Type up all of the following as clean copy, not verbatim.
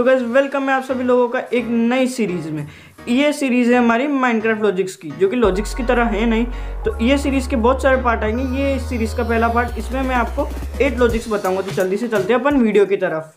तो guys welcome है आप सभी लोगों का एक नई सीरीज में। ये सीरीज है हमारी माइनक्राफ्ट लॉजिक्स की, जो कि लॉजिक्स की तरह है नहीं। तो ये सीरीज के बहुत सारे पार्ट आएंगे। ये इस सीरीज का पहला पार्ट, इसमें मैं आपको 8 लॉजिक्स बताऊंगा। तो जल्दी से चलते हैं अपन वीडियो की तरफ।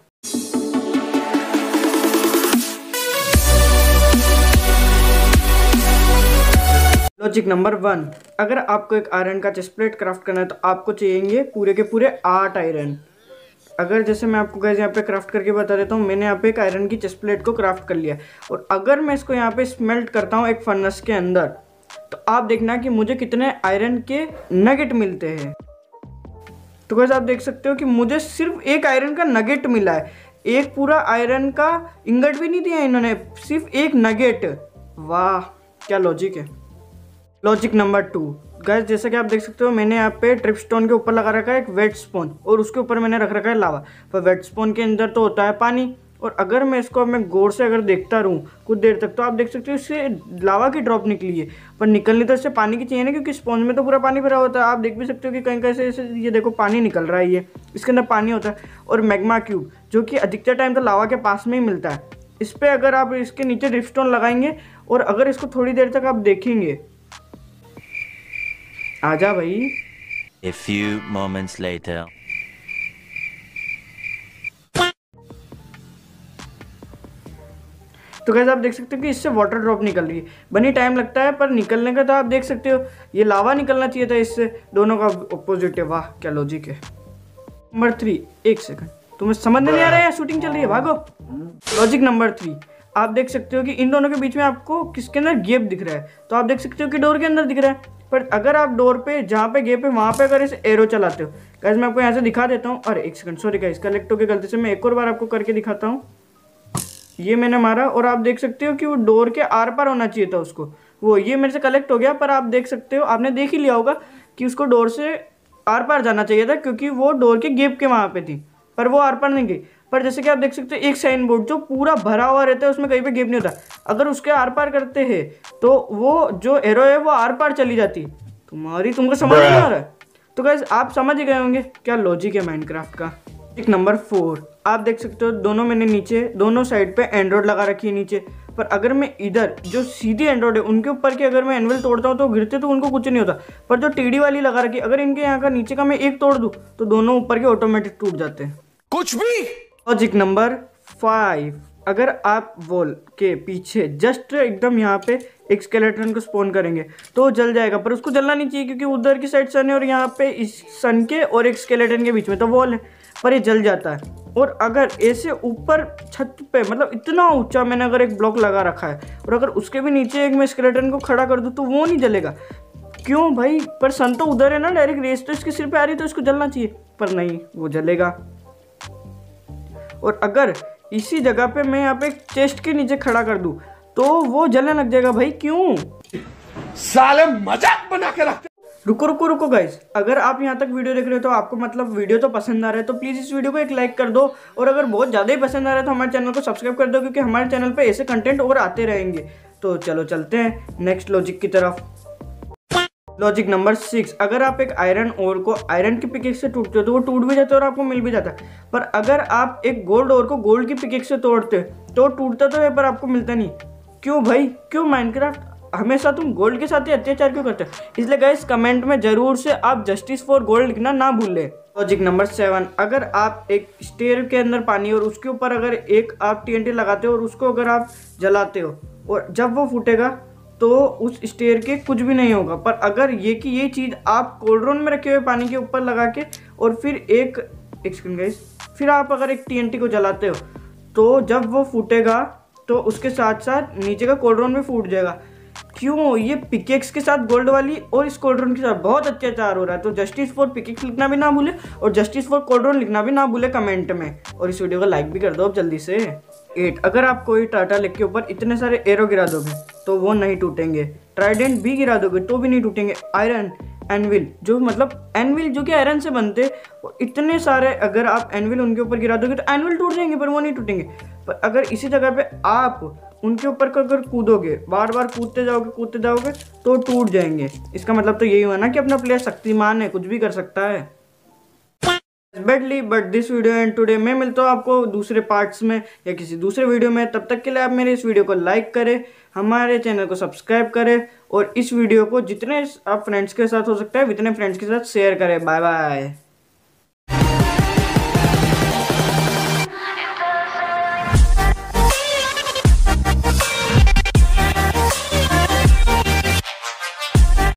लॉजिक नंबर 1, अगर आपको एक आयरन का चेस्ट प्लेट क्राफ्ट करना है तो आपको चाहिए पूरे के पूरे 8 आयरन। अगर जैसे मैं आपको गाइस यहाँ पे क्राफ्ट करके बता देता हूँ, मैंने यहाँ पे एक आयरन की चेस्ट प्लेट को क्राफ्ट कर लिया। और अगर मैं इसको यहाँ पे स्मेल्ट करता हूँ एक फर्नेस के अंदर, तो आप देखना कि मुझे कितने आयरन के नगेट मिलते हैं। तो गाइस आप देख सकते हो कि मुझे सिर्फ एक आयरन का नगेट मिला है। एक पूरा आयरन का इंगट भी नहीं दिया इन्होंने, सिर्फ एक नगेट। वाह क्या लॉजिक है। लॉजिक नंबर 2, गाइस जैसा कि आप देख सकते हो, मैंने यहाँ पे ट्रिप स्टोन के ऊपर लगा रखा है एक वेट स्पोन, और उसके ऊपर मैंने रख रखा है लावा। पर वेट स्पोन के अंदर तो होता है पानी, और अगर मैं इसको मैं गौर से अगर देखता रहूँ कुछ देर तक, तो आप देख सकते हो इससे लावा की ड्रॉप निकली है। पर निकलनी तो इससे पानी की चाहिए ना, क्योंकि स्पोन में तो पूरा पानी भरा होता है। आप देख भी सकते हो कि कहीं कहीं से ये देखो पानी निकल रहा है, ये इसके अंदर पानी होता है। और मैग्मा क्यूब, जो कि अधिकतर टाइम तो लावा के पास में ही मिलता है। इस पर अगर आप इसके नीचे ट्रिप स्टोन लगाएंगे और अगर इसको थोड़ी देर तक आप देखेंगे, आजा भाई। A few moments later. तो गाइस आप देख सकते हो कि इससे वाटर ड्रॉप निकल रही है। बनी टाइम लगता है पर निकलने का तो आप देख सकते हो, ये लावा निकलना चाहिए था इससे। दोनों का ऑपोजिट है। वाह क्या लॉजिक है। नंबर 3, एक सेकंड, तुम्हें समझ नहीं आ रहा है, शूटिंग चल रही है, भागो। लॉजिक नंबर 3, आप देख सकते हो कि इन दोनों के बीच में आपको किसके अंदर गैप दिख रहा है। तो आप देख सकते हो कि डोर के अंदर दिख रहा है। पर अगर आप डोर पे जहाँ पे गैप है वहाँ पे अगर इसे एरो चलाते हो, गाइस मैं आपको यहाँ से दिखा देता हूँ। अरे एक सेकंड, सॉरी गाइस, कलेक्ट हो गया गलती से। मैं एक और बार आपको करके दिखाता हूँ। ये मैंने मारा और आप देख सकते हो कि वो डोर के आर पार होना चाहिए था उसको। वो ये मेरे से कलेक्ट हो गया, पर आप देख सकते हो, आपने देख ही लिया होगा कि उसको डोर से आर पार जाना चाहिए था, क्योंकि वो डोर के गैप के वहाँ पे थी, पर वो आर पार नहीं गई। पर जैसे कि आप देख सकते हो एक साइन बोर्ड जो पूरा भरा हुआ रहता है, उसमें कहीं पे गैप नहीं होता। अगर उसके आर पार करते हैं तो वो जो एरो है वो आर पार चली जाती। तुमको समझ नहीं आ रहा है? तो गाइस आप समझ ही गए होंगे क्या लॉजिक है माइनक्राफ्ट का। एक नंबर 4, आप देख सकते हो दोनों मैंने नीचे दोनों साइड पे एंड्रॉइड लगा रखी है नीचे। पर अगर मैं इधर जो सीधी एंड्रॉइड है उनके ऊपर की अगर मैं एनवेल तोड़ता हूँ तो गिरते तो उनको कुछ नहीं होता। पर जो टीडी वाली लगा रखी है, अगर इनके यहाँ का नीचे का मैं एक तोड़ दूँ तो दोनों ऊपर के ऑटोमेटिक टूट जाते हैं। कुछ भी। लॉजिक नंबर 5, अगर आप वॉल के पीछे जस्ट एकदम यहाँ पे एक स्केलेटन को स्पॉन करेंगे तो जल जाएगा। पर उसको जलना नहीं चाहिए, क्योंकि उधर की साइड सन है और यहाँ पे इस सन के और एक स्केलेटन के बीच में तो वॉल है, पर ये जल जाता है। और अगर ऐसे ऊपर छत पे, मतलब इतना ऊंचा मैंने अगर एक ब्लॉक लगा रखा है और अगर उसके भी नीचे एक मैं स्केलेटन को खड़ा कर दूँ तो वो नहीं जलेगा। क्यों भाई? पर सन तो उधर है ना, डायरेक्ट रेस तो इसके सिर पे आ रही, तो इसको जलना चाहिए, पर नहीं, वो जलेगा। और अगर इसी जगह पे मैं यहाँ पे चेस्ट के नीचे खड़ा कर दूं तो वो जलने लग जाएगा। भाई क्यों? साले मजाक बना के रखते। रुको गाइस, अगर आप यहाँ तक वीडियो देख रहे हो तो आपको मतलब वीडियो तो पसंद आ रहा है, तो प्लीज़ इस वीडियो को एक लाइक कर दो। और अगर बहुत ज़्यादा ही पसंद आ रहा है तो हमारे चैनल को सब्सक्राइब कर दो, क्योंकि हमारे चैनल पे ऐसे कंटेंट और आते रहेंगे। तो चलो चलते हैं नेक्स्ट लॉजिक की तरफ। लॉजिक नंबर 6, अगर आप एक आयरन ओर को आयरन की पिकेक्स से टूटते हो तो वो टूट भी जाता है और आपको मिल भी जाता है। पर अगर आप एक गोल्ड ओर को गोल्ड की पिकेक्स से तोड़ते हो तो टूटता तो है पर आपको मिलता नहीं। क्यों भाई? क्यों माइनक्राफ्ट हमेशा तुम गोल्ड के साथ ही अत्याचार क्यों करते हो? इसलिए गाइस कमेंट में जरूर से आप जस्टिस फॉर गोल्ड लिखना ना भूलें। लॉजिक नंबर 7, अगर आप एक स्टेयर के अंदर पानी और उसके ऊपर अगर एक आप टीएनटी लगाते हो और उसको अगर आप जलाते हो और जब वो फूटेगा तो उस स्टेयर के कुछ भी नहीं होगा। पर अगर ये चीज़ आप कोल्ड्रोन में रखे हुए पानी के ऊपर लगा के और फिर एक सेकंड गाइस, फिर आप अगर एक टीएनटी को जलाते हो तो जब वो फूटेगा तो उसके साथ साथ नीचे का कोल्ड्रोन भी फूट जाएगा। क्यों? ये पिकेक्स के साथ गोल्ड वाली और इस कोल्ड्रोन के साथ बहुत अत्याचार हो रहा है। तो जस्टिस फॉर पिकेक्स लिखना भी ना भूले और जस्टिस फॉर कोल्ड्रोन लिखना भी ना भूले कमेंट में, और इस वीडियो को लाइक भी कर दो अब जल्दी से। 8, अगर आप कोई टाटा लेक के ऊपर इतने सारे एरो गिरा दोगे तो वो नहीं टूटेंगे। ट्राइडेंट भी गिरा दोगे तो भी नहीं टूटेंगे। आयरन एनविल, जो मतलब एनविल जो कि आयरन से बनते, इतने सारे अगर आप एनविल उनके ऊपर गिरा दोगे तो एनविल टूट जाएंगे पर वो नहीं टूटेंगे। पर अगर इसी जगह पे आप उनके ऊपर अगर कूदोगे, बार बार कूदते जाओगे तो टूट जाएंगे। इसका मतलब तो यही हुआ ना कि अपना प्लेयर शक्तिमान है, कुछ भी कर सकता है। Badly but this video and today. मैं मिलता हूँ आपको दूसरे पार्ट्स में या किसी दूसरे वीडियो में। तब तक के लिए आप मेरे इस वीडियो को लाइक करें, हमारे चैनल को सब्सक्राइब करें और इस वीडियो को जितने आप फ्रेंड्स के साथ हो सकता है उतने फ्रेंड्स के साथ शेयर करें। Bye bye.